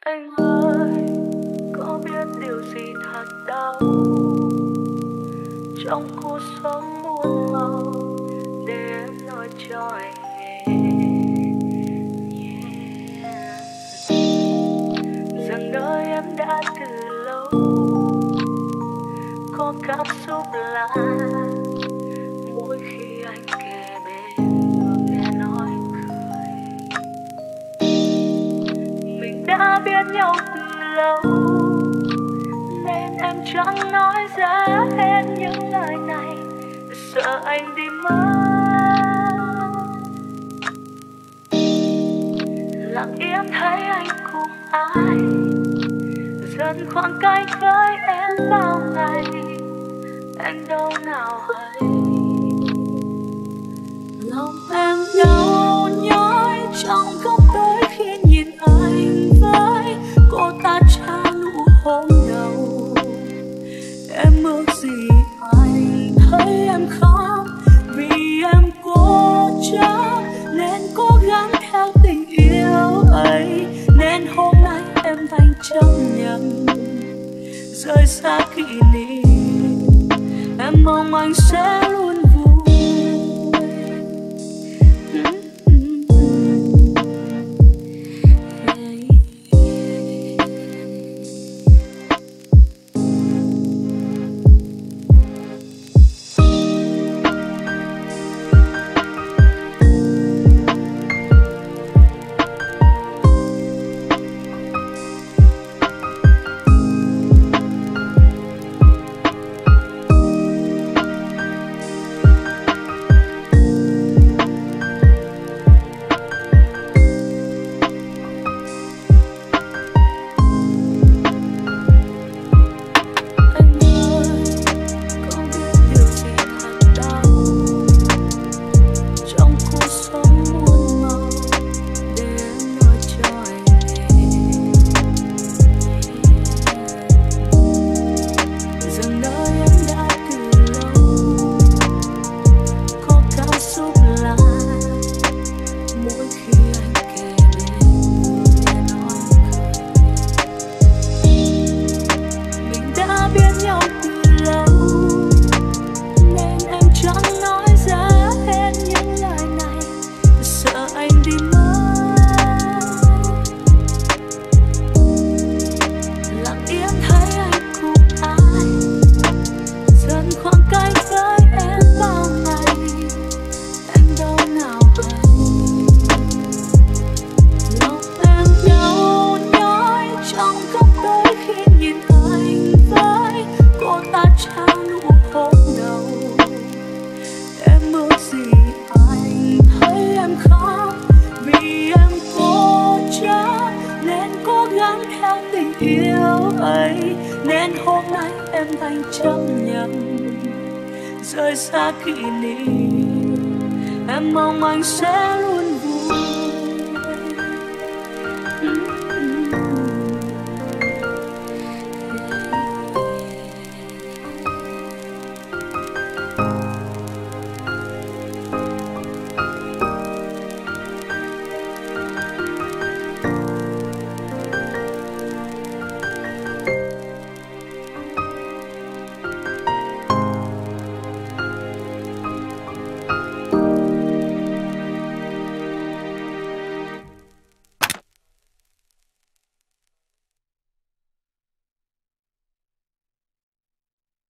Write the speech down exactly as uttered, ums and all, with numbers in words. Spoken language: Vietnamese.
Anh ơi, có biết điều gì thật đau trong cuộc sống muôn màu để em nói cho anh nghe, yeah. Rằng nơi em đã từ lâu có cảm xúc lạ mỗi khi anh kề bên nghe nói cười. Mình đã biết nhau từ lâu nên em chẳng nói ra hết những lời này, sợ anh đi mất. Lặng yên thấy anh cùng ai dần khoảng cách với em bao ngày, anh đâu nào hay. Lòng em đau nhói trong góc tối khi nhìn anh với cô ta trao nụ hôn đầu. Em ước gì anh thấy em khóc vì em cố chấp nên cố gắng theo tình yêu ấy, nên hôm nay em đành chấp nhận rời xa kỷ niệm. Em mong anh sẽ luôn vui. Rời xa kỷ niệm, em mong anh sẽ luôn